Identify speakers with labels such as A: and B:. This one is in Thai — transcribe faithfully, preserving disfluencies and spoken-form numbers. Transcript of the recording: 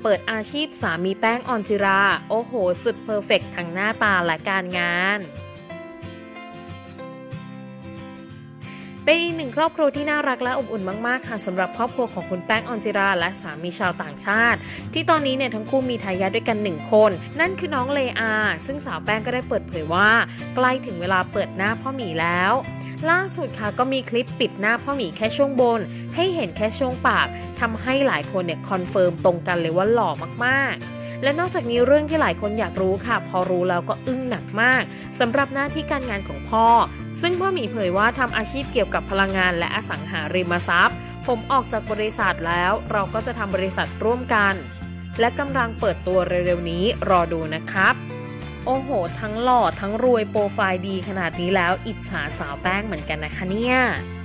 A: ปิดอาชีพสามีแป้งออนจิราโอ้โหสุดเพอร์เฟกต์ทั้งหน้าตาและการงานเป็นอีกหนึ่งครอบครัวที่น่ารักและอบอุ่นมากๆค่ะสำหรับครอบครัวของคุณแป้งออนจิราและสามีชาวต่างชาติที่ตอนนี้เนี่ยทั้งคู่มีทายาทด้วยกันหนึ่งคนนั่นคือน้องเลอาซึ่งสาวแป้งก็ได้เปิดเผยว่าใกล้ถึงเวลาเปิดหน้าพ่อหมีแล้วล่าสุดค่ะก็มีคลิปปิดหน้าพ่อหมีแค่ช่วงบนให้เห็นแค่ช่วงปากทำให้หลายคนเนี่ยคอนเฟิร์มตรงกันเลยว่าหล่อมากๆและนอกจากนี้เรื่องที่หลายคนอยากรู้ค่ะพอรู้แล้วก็อึ้งหนักมากสำหรับหน้าที่การงานของพ่อซึ่งพ่อหมีเผยว่าทำอาชีพเกี่ยวกับพลังงานและอสังหาริมทรัพย์ผมออกจากบริษัทแล้วเราก็จะทำบริษัทร่วมกันและกำลังเปิดตัวเร็วๆนี้รอดูนะครับโอ้โหทั้งหล่อทั้งรวยโปรไฟล์ดีขนาดนี้แล้วอิจฉาสาวแป้งเหมือนกันนะคะเนี่ย